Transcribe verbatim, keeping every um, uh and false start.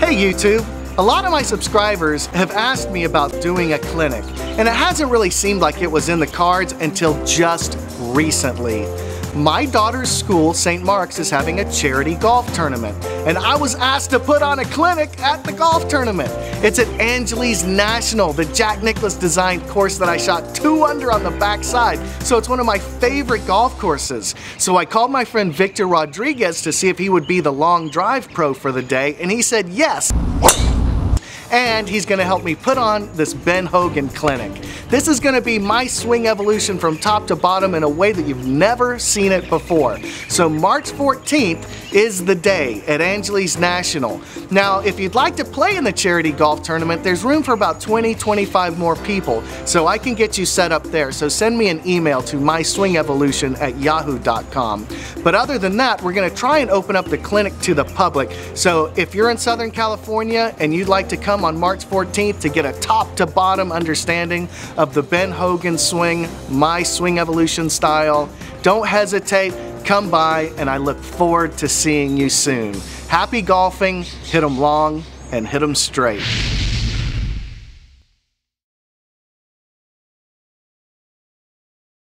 Hey YouTube! A lot of my subscribers have asked me about doing a clinic, and it hasn't really seemed like it was in the cards until just recently. My daughter's school, Saint Mark's, is having a charity golf tournament, and I was asked to put on a clinic at the golf tournament. It's at Angeles National, the Jack Nicklaus designed course that I shot two under on the backside, so it's one of my favorite golf courses. So I called my friend Victor Rodriguez to see if he would be the long drive pro for the day, and he said yes. And he's gonna help me put on this Ben Hogan clinic. This is gonna be my swing evolution from top to bottom in a way that you've never seen it before. So March fourteenth is the day at Angeles National. Now, if you'd like to play in the charity golf tournament, there's room for about twenty, twenty-five more people, so I can get you set up there. So send me an email to my swing evolution at yahoo dot com. But other than that, we're gonna try and open up the clinic to the public. So if you're in Southern California and you'd like to come on March fourteenth to get a top to bottom understanding of the Ben Hogan swing, my swing evolution style, don't hesitate, come by, and I look forward to seeing you soon. Happy golfing, hit 'em long and hit 'em straight.